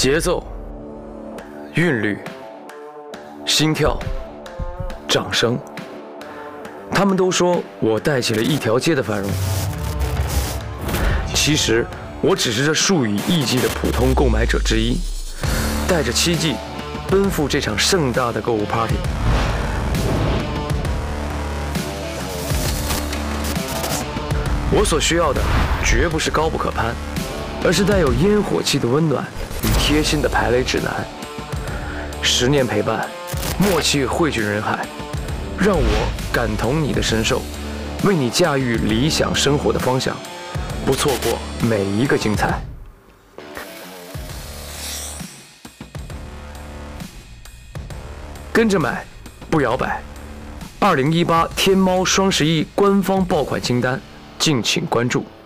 节奏、韵律、心跳、掌声，他们都说我带起了一条街的繁荣。其实我只是这数以亿计的普通购买者之一，带着7计奔赴这场盛大的购物 party。我所需要的绝不是高不可攀，而是带有烟火气的温暖与贴心的排雷指南。10年陪伴，默契汇聚人海，让我感同你的身受，为你驾驭理想生活的方向，不错过每一个精彩。跟着买，不摇摆。2018天猫双11官方爆款清单，敬请关注。